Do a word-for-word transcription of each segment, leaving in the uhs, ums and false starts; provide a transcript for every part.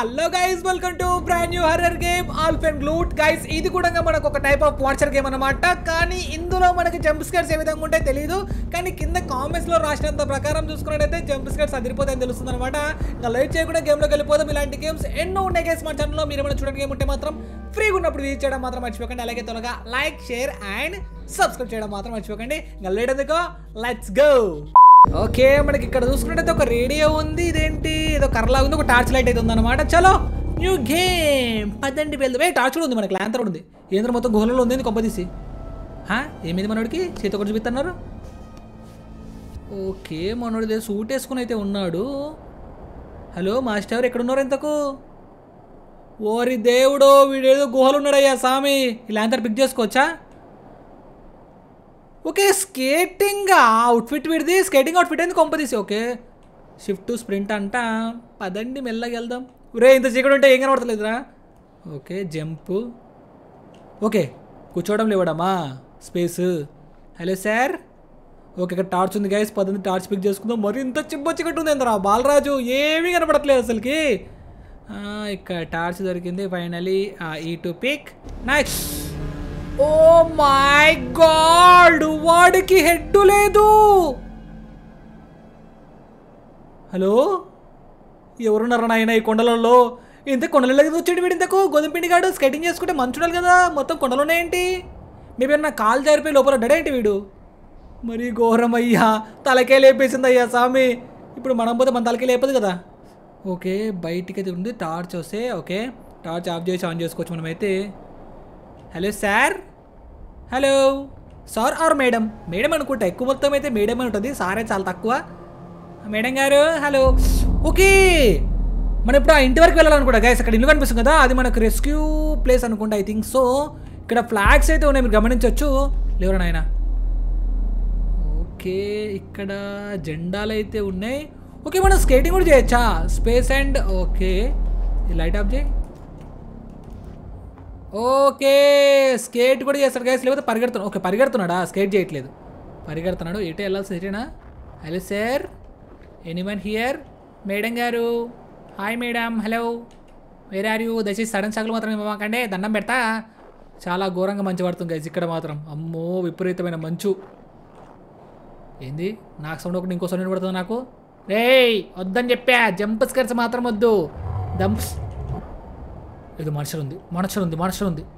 Hello guys, welcome to brand new horror game ఆల్ఫెన్ గ్లూట్. Guys ఇది కూడా మనకు ఒక టైప్ ఆఫ్ వాచర్ గేమ్ అనమాట. కానీ ఇందులో మనకి జంప్ స్కేర్స్ ఏ విధంగా ఉంటాయో తెలియదు, కానీ కింద కామెంట్స్ లో రాసినంత ప్రకారం చూసుకున్నట్టయితే జంప్ స్కేర్స్ అదిరిపోతాయని తెలుస్తుంది అనమాట. ఇంకా లైట్ చేయకుండా గేమ్ లోకి వెళ్ళిపోదాం. ఇలాంటి గేమ్స్ ఎన్నో ఉన్నాయి గైస్ మన ఛానల్లో. మీరు ఏమైనా చూడండి గేమ్ ఉంటే మాత్రం ఫ్రీగా ఉన్నప్పుడు వీచ్ చేయడం మాత్రం మర్చిపోకండి. అలాగే త్వరగా లైక్, షేర్ అండ్ సబ్స్క్రైబ్ చేయడం మాత్రం మర్చిపోకండి. ఇంకా లేట్ ఎందుకో లెట్స్ గో. ఓకే, మనకి ఇక్కడ చూసుకున్నట్టయితే ఒక రేడియో ఉంది. ఇదేంటి ఏదో కర్రలా ఉంది, ఒక టార్చ్ లైట్ అయితే ఉందన్నమాట. చలో న్యూ గేమ్ పదండి వెళ్దాం. ఏ టార్చ్ కూడా ఉంది, మనకి ల్యాంతర్ ఉంది. ఏంద్ర మొత్తం గుహలలో ఉంది కొంప తీసి. ఏమిది మనోడికి చేతి ఒకటి చూపిస్తున్నారు. ఓకే, మనోడి సూట్ వేసుకుని అయితే ఉన్నాడు. హలో మాస్టర్, ఎక్కడ ఉన్నారు ఇంతకు? ఓరి దేవుడో, వీడేదో గుహలు ఉన్నాడయ్యా స్వామి. ఈ ల్యాంతర్ పిక్ చేసుకోవచ్చా? ఓకే, స్కేటింగ్ అవుట్ఫిట్ వీడిది. స్కేటింగ్ అవుట్ఫిట్ అయింది కొంపదీసి. ఓకే, షిఫ్ట్ స్ప్రింట్ అంట. పదండి మెల్లగా వెళ్దాం. రే ఇంత చీకటి ఉంటే ఏం కనబడతలేదురా. Okay, jump. ఓకే, కూర్చోవడం లేవడమా స్పేస్. Hello sir. ఓకే, ఇక్కడ టార్చ్ ఉంది గైస్. పదండి టార్చ్ పిక్ చేసుకుందాం. మరి ఇంత చిబ్బ చీకటి ఉంది ఏంద్రా బాలరాజు, ఏమీ కనపడట్లేదు అసలుకి. ఇక్కడ టార్చ్ దొరికింది ఫైనలీ. ఈ to pick next. Oh my god, వాడికి హెడ్ లేదు. హలో, ఎవరున్నారా నాయన ఈ కొండలలో? ఇంత కొండలలో వచ్చాడు వీడి. ఇంతకు గోధుమ పిండి గాడు స్కేటింగ్ చేసుకుంటే మంచుండాలి కదా, మొత్తం కొండలు ఉన్నాయేంటి? మేబీ నా కాలు జారిపోయి లోపల డడేంటి వీడు. మరి ఘోరం అయ్యా, తలకే లేపేసింది అయ్యా స్వామి. ఇప్పుడు మనం పోతే మన తలకే లేపదు కదా. ఓకే, బయటికి అయితే ఉంది టార్చ్ వస్తే. ఓకే, టార్చ్ ఆఫ్ చేసి ఆన్ చేసుకోవచ్చు మనమైతే. Hello sir. Hello sir or madam? Madam అనుకుంటా, ఎక్కువ మొత్తం అయితే మేడం అని ఉంటుంది, సారే చాలా తక్కువ. మేడం గారు హలో. ఓకే, మనం ఇప్పుడు ఆ ఇంటి వరకు వెళ్ళాలనుకుంటా గైస్. అక్కడ ఇల్లు కనిపిస్తుంది కదా, అది మనకు రెస్క్యూ ప్లేస్ అనుకుంటా ఐ థింక్ సో. ఇక్కడ ఫ్లాగ్స్ అయితే ఉన్నాయి, మీరు గమనించవచ్చు. లేవరా నాయన. ఓకే, ఇక్కడ జెండాలు అయితే ఉన్నాయి. ఓకే, మనం స్కేటింగ్ కూడా చేయొచ్చా? Space and okay, light off చేయి. ఓకే, స్కేట్ కూడా చేస్తాడు గైస్, లేకపోతే పరిగెడుతున్నాడు. ఓకే, పరిగెడుతున్నాడా, స్కేట్ చేయట్లేదు, పరిగెడుతున్నాడు. ఎటు వెళ్ళాల్సి ఎటేనా? Hello sir, anyone here? Madam గారు hi madam. Hello, where are you? దయచేసి సడన్ షాక్లు మాత్రం ఇవ్వకండి, దండం పెడతా. చాలా ఘోరంగా మంచు పడుతుంది గైస్ ఇక్కడ మాత్రం. అమ్మో విపరీతమైన మంచు. ఏంది నాకు సౌండ్ ఒకటి ఇంకో సౌండ్ పడుతుంది నాకు. రేయ్ వద్దని చెప్పా, జంప్ స్కేర్స్ మాత్రం వద్దు. దంప్స్ ఏదో మనుషులు ఉంది, మనుషులు ఉంది, మనుషులు ఉంది.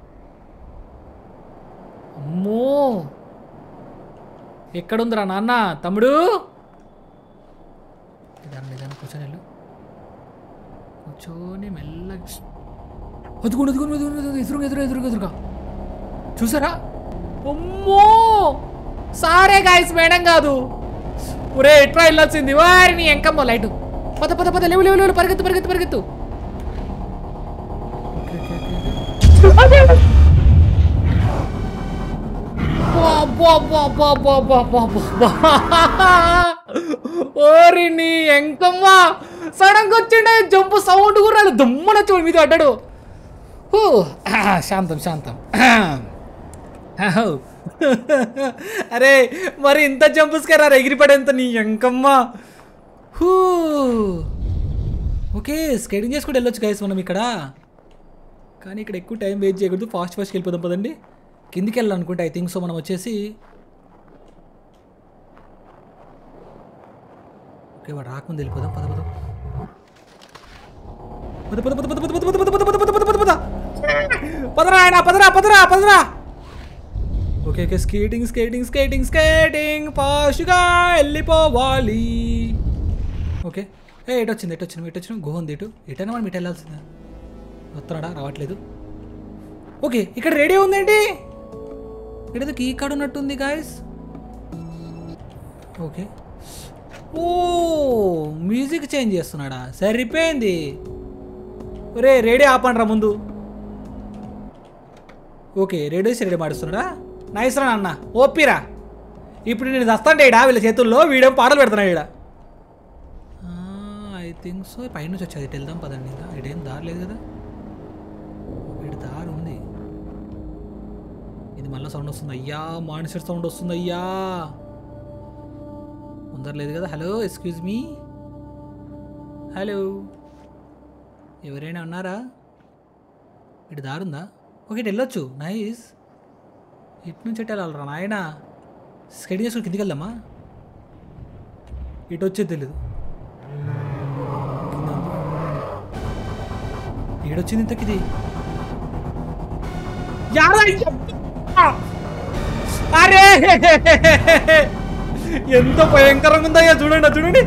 అమ్మో, ఎక్కడుందిరా నాన్న? తమ్ముడు నిదానం నిదానం కూర్చొని వెళ్ళు, కూర్చొని మెల్లగా. అదుగుండు అదుగుండు అదుగుండు, ఎదురుగా ఎదురు ఎదురుగా ఎదురుగా చూసారా? అమ్మో సారే గాయస్, మేడం కాదు. ఒరే ఎట్లా వెళ్ళాల్సింది వారిని ఎంకమ్మ. లైట్ పద పద పద, లేవు లేవు లేవు, పరిగెత్తు పరిగెత్తు పరిగెత్తు. ఓరి నీ ఎంకమ్మ, సడన్గా వచ్చిండే జంపు సౌండ్ కూడా దుమ్మన వచ్చి మీద అడ్డాడు. శాంతం శాంతం. అరే మరి ఇంత జంపు స్కేర్ ఎగిరిపడేంత నీ ఎంకమ్మ. హూ, ఓకే స్కేటింగ్ చేసుకుంటూ వెళ్ళొచ్చు గైస్ మనం ఇక్కడ. కానీ ఇక్కడ ఎక్కువ టైం వేస్ట్ చేయకూడదు, ఫాస్ట్ ఫాస్ట్కి వెళ్ళిపోదాం పదండి. కిందికి వెళ్ళాలనుకుంటే ఐ థింక్ సో. మనం వచ్చేసి ఓకే, వాడు రాకముందు వెళ్ళిపోదాం. పద పద పద పద పద పద పద పద పద పద పద పద పద పదరా ఆయన, పదరా పదరా పదరా. Okay okay, skating skating skating skating ఫాస్ట్గా వెళ్ళిపోవాలి. ఓకే, ఏ ఎటు వచ్చింది ఎటు వచ్చింది ఎటు వచ్చిన గుహ ఉంది. ఎటు ఎటైనా మనం ఇటు వెళ్ళాల్సిందా? వస్తున్నాడా? రావట్లేదు. ఓకే, ఇక్కడ రేడియో ఉందేంటి? ఇక్కడ కీ కార్డ్ ఉన్నట్టుంది guys. Okay, oh music change చేస్తున్నాడా? సరిపోయింది. ఒరే రేడియో ఆపండి రా ముందు. ఓకే, రేడియో రేడియో మాడుస్తున్నాడా? నైస్ రా అన్న, ఓపిరా. ఇప్పుడు నేను వస్తాంటే ఇడా వీళ్ళ చేతుల్లో, వీడియో పాటలు పెడుతున్నాడు ఇడా. I think so. పైనుంచి వచ్చేది ఇటు వెళ్దాం పదండి. ఇంకా ఇటేం దారి లేదు కదా. ఇటు దారి ఉంది. ఇది మళ్ళీ సౌండ్ వస్తుంది అయ్యా, మానిటర్ సౌండ్ వస్తుంది అయ్యా. ముందర లేదు కదా. హలో ఎక్స్క్యూజ్ మీ, హలో ఎవరైనా ఉన్నారా? ఇటు దారుందా? ఓకే, ఇటు వెళ్ళొచ్చు. నైస్. ఇటు నుంచి ఎటు వెళ్ళాలరా నాయన? స్కెడ్ చేసుకుని కిందికి వెళ్దామా? ఇటు వచ్చేది తెలీదు. ఏడొచ్చింది ఇంతకిది. అరే ఎంత భయంకరంగా ఉందయ్యా, చూడండి చూడండి.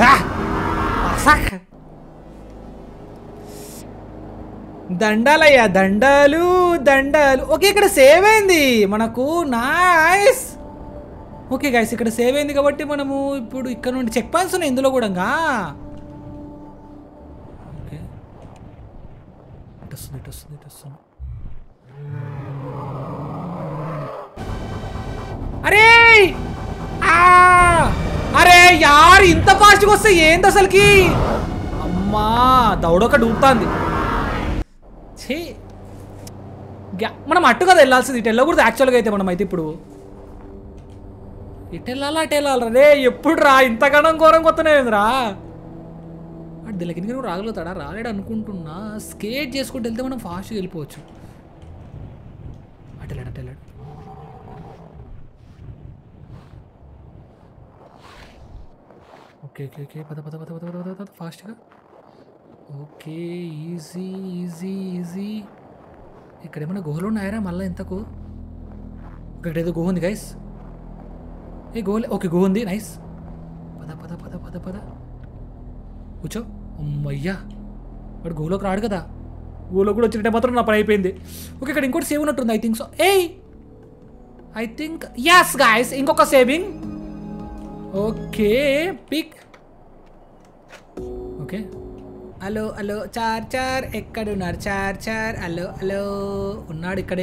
దండాలయ్యా, దండాలు దండాలు. ఓకే, ఇక్కడ సేవ్ అయింది మనకు. నైస్. ఓకే గైస్, ఇక్కడ సేవ్ అయింది కాబట్టి మనము ఇప్పుడు ఇక్కడ నుండి చెక్ పాయింట్స్ ఉన్నాయి ఇందులో కూడా. ఓకే, ఇటు వస్తుంది ఇటు వస్తుంది ఇటు వస్తుంది. అరే అరే యార్, ఇంత ఫాస్ట్గా వస్తే ఏంది అసలుకి? అమ్మా దౌడొక డూపుతాంది. ఛీ, మనం అట్టు కదా వెళ్ళాల్సింది, ఇటు వెళ్ళకూడదు యాక్చువల్గా అయితే. మనం అయితే ఇప్పుడు ఇటు వెళ్ళాలా అటు వెళ్ళాలరా? రే ఎప్పుడు రా ఇంతగానం ఘోరం కొత్తనేరా? అటు దిలకి నువ్వు రాగలుగుతాడా? రాలేడు అనుకుంటున్నా. స్కేట్ చేసుకుంటూ వెళ్తే మనం ఫాస్ట్గా వెళ్ళిపోవచ్చు. అటు వెళ్ళాడు అటు వెళ్ళాడు. ఓకే ఓకే ఓకే, పద పద పద పద పద పద పద ఫాస్ట్గా. Okay, easy easy easy. ఇక్కడ ఏమైనా గుహలు ఉన్నాయరా మళ్ళీ ఇంతకు? ఇక్కడ ఏదో గుహ ఉంది గైస్. ఏ గుహలే. ఓకే, గుహ ఉంది. నైస్. పద పద పద పద పద కూర్చో. అమ్మయ్యా, వాడు గుహలోకి రాడు కదా. గుహలో కూడా వచ్చినట్టే మాత్రం నా పని అయిపోయింది. ఓకే, ఇక్కడ ఇంకోటి సేవ్ ఉన్నట్టుంది ఐ థింక్ సో. ఏయ్ ఐ థింక్ యస్ గైస్, ఇంకొక saving. Okay pick. Okay, hello hello చార్ చార్, ఎక్కడున్నారు చార్ చార్? హలో హలో, ఉన్నాడు ఇక్కడే.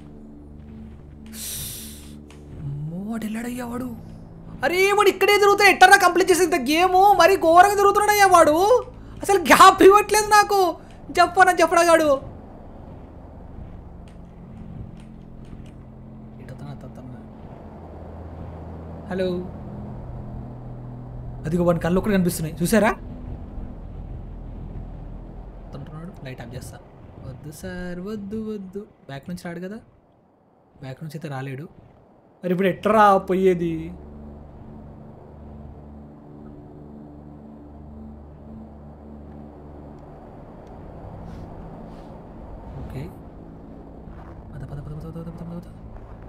అమ్మో వాడు వెళ్ళాడయ్యా వాడు. అరే వాడు ఇక్కడే తిరుగుతాడు. ఎట్టరా కంప్లీట్ చేసి ఇంత గేము? మరి ఘోరంగా తిరుగుతున్నాడయ్యా వాడు. అసలు గ్యాప్ ఇవ్వట్లేదు నాకు. చెప్పనా చెప్పడాగాడు. హలో, అదిగో వాడి కళ్ళు ఒకటి కనిపిస్తున్నాయి చూసారా? అంటున్నాడు. లైట్ ఆఫ్ చేస్తా. వద్దు సార్ వద్దు వద్దు. బ్యాక్ నుంచి రాడు కదా. బ్యాక్ నుంచి అయితే రాలేడు. మరి ఇప్పుడు ఎట్రా పోయేది? ఓకే, పద పద పద పద పద పద పద.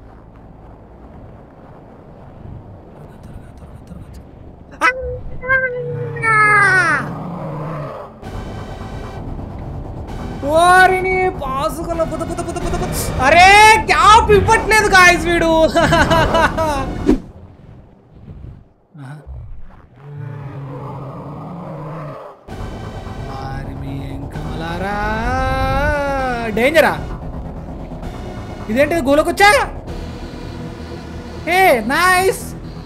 ఓరిని పాసుకల పుత పుత పుత పుత. అరే గ్యాప్ ఇవ్వట్లేదు గాయ్స్ వీడు. కమలారా డేంజరా. ఇదేంటి గోలోకి వచ్చా? ఏ నైస్.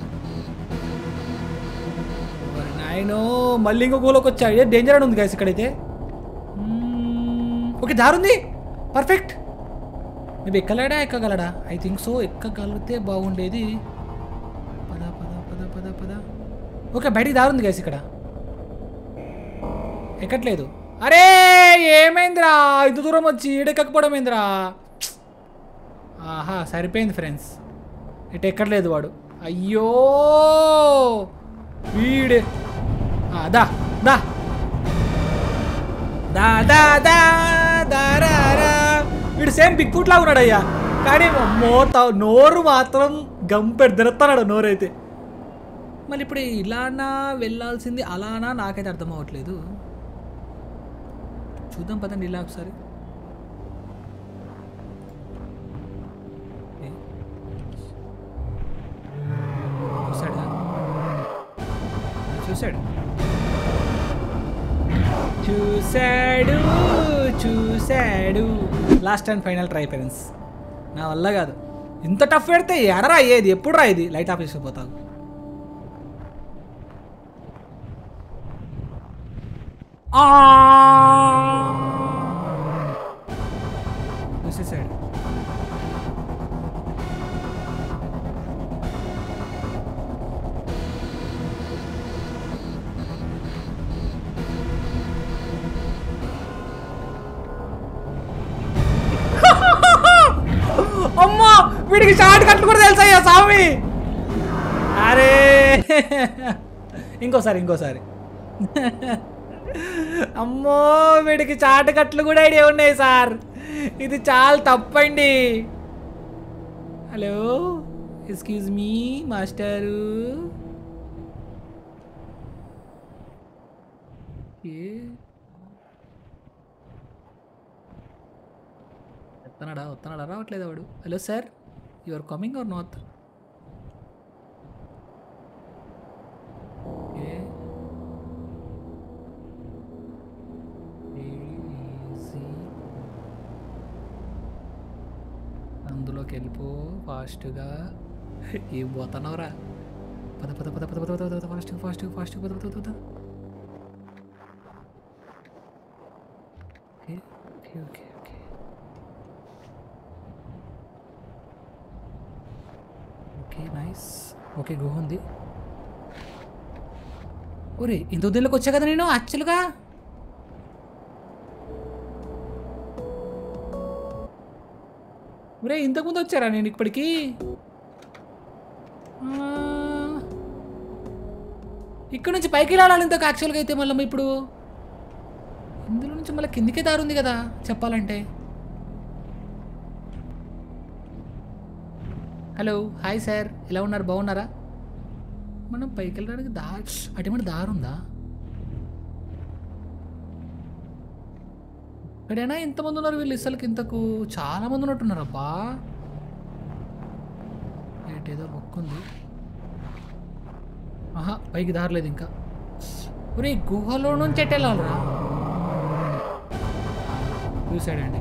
నాయనో మళ్ళీ ఇంకో గోలోకి వచ్చా. ఇదే డేంజర్ అని ఉంది గాయ్స్ ఇక్కడైతే. ఓకే, దారుంది. పర్ఫెక్ట్. మేబీ ఎక్కలేడా ఎక్కగలడా? I think so. ఎక్కగలిగితే బాగుండేది. పద పద పద పద పద. ఓకే, బయటికి దారుంది గైస్ ఇక్కడ. ఎక్కట్లేదు. అరే ఏమైందిరా ఇంత దూరం వచ్చి ఈడెక్కకపోవడం ఏందిరా? ఆహా సరిపోయింది ఫ్రెండ్స్. ఇటు ఎక్కట్లేదు వాడు. అయ్యో వీడే. దా దా దా దా దా దారా. వీడు సేమ్ బిగ్ ఫుట్ లాగా ఉన్నాడు అయ్యా. కానీ మోత నోరు మాత్రం గంపెడుతున్నాడు నోరైతే. మళ్ళీ ఇప్పుడు ఇలానా వెళ్ళాల్సింది అలానా నాకైతే అర్థం అవ్వట్లేదు. చూద్దాం పదండి ఇలా ఒకసారి. చూసాడా? చూసాడు చూసాడు చూసాడు. Last and final try parents. నా వల్ల కాదు. ఇంత టఫ్ పెడితే ఎడరా అయ్యేది? ఎప్పుడు రా ఇది? లైట్ ఆఫ్ చేసుకుపోతావు. చూసేసాడు. వీడికి షార్ట్ కట్లు కూడా తెలుసయ్యా స్వామి. అరే ఇంకోసారి ఇంకోసారి అమ్మో వీడికి చాటు కట్లు కూడా ఐడియా ఉన్నాయి సార్. ఇది చాలా తప్పండి. Hello excuse me master. వస్తున్నాడా వస్తున్నాడా రావట్లేదు వాడు. Hello sir you are coming or not? అందులోకి వెళ్ళిపో ఫాస్ట్గా. ఏం పోతున్నావురా? పద పద పద పద పద పద ఫాస్ట్ ఫాస్ట్ ఫాస్ట్ పద పద పద. Okay okay okay okay okay nice. Okay గుహ ఉంది. ఒరే ఇంత ఉదయంలోకి వచ్చా కదా నేను యాక్చువల్గా. ఒరే ఇంతకుముందు వచ్చారా నేను ఇప్పటికీ? ఇక్కడ నుంచి పైకి వెళ్ళాలి ఇంతకు యాక్చువల్గా అయితే. మళ్ళీ ఇప్పుడు ఇందులో నుంచి మళ్ళీ కిందికే దారి ఉంది కదా చెప్పాలంటే. హలో హాయ్ సార్ ఎలా ఉన్నారు బాగున్నారా? మనం పైకి వెళ్ళడానికి దారి అటువంటి దారి ఉందా? ఇక్కడైనా ఎంతమంది ఉన్నారు వీళ్ళు ఇసలకి? ఇంతకు చాలా మంది ఉన్నట్టున్నారు అబ్బా. ఏటేదో బొక్కు ఉంది. ఆహా పైకి దారలేదు ఇంకా. ఒరే గుహలో నుంచి ఎట్టు వెళ్ళాలరా? చూసాడండి.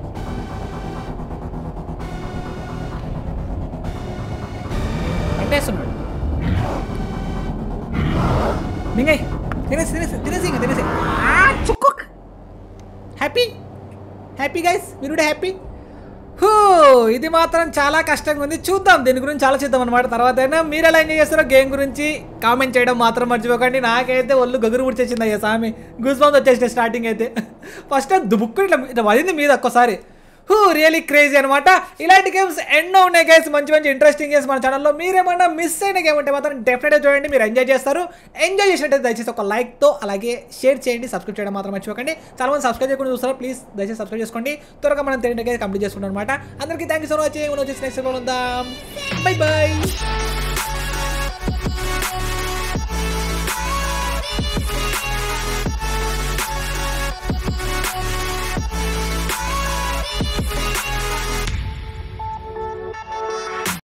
కట్టేస్తున్నాడు. మింగై తినేసి తినేసి తినేసి ఇంకా తినేసి. హ్యాపీ హ్యాపీ గైస్ మీరు కూడా హ్యాపీ. హూ ఇది మాత్రం చాలా కష్టంగా ఉంది. చూద్దాం దీని గురించి ఆలోచిద్దాం అనమాట తర్వాత. అయినా మీరు ఎలా ఎంజాయ్ చేస్తారో గేమ్ గురించి కామెంట్ చేయడం మాత్రం మర్చిపోకండి. నాకైతే ఒళ్ళు గగురు ముడిచేసింది అయ్యా స్వామి. గూస్ బంప్స్ వచ్చేసినాయి స్టార్టింగ్ అయితే. ఫస్ట్ దుబుక్కు ఇట్లా ఇట్లా వదింది మీద ఒక్కసారి. హూ రియలీ క్రేజీ అనమాట. ఇలాంటి గేమ్స్ ఎన్నో ఉన్నాయి గైస్, మంచి మంచి ఇంట్రెస్టింగ్ గేమ్స్ మన ఛానల్లో. మీరేమన్నా మిస్ అయిన గేమ్ ఉంటే మాత్రం డెఫినెట్గా చూడండి, మీరు ఎంజాయ్ చేస్తారు. ఎంజాయ్ చేసినట్టయితే దయచేసి ఒక లైక్తో అలాగే షేర్ చేయండి, సబ్స్క్రైబ్ చేయడం మాత్రం మర్చిపోకండి. చాలా మంది సబ్స్క్రైబ్ చేయకుండా చూస్తారా, ప్లీజ్ దయచేసి సబ్స్క్రైబ్ చేసుకోండి. త్వరగా మనం తిరిగి కంప్లీట్ చేసుకుంటాం అనమాట. అందరికీ థ్యాంక్ యూ సో మచ్. మనం వచ్చేసి నెక్స్ట్ ఉందాం. Bye by.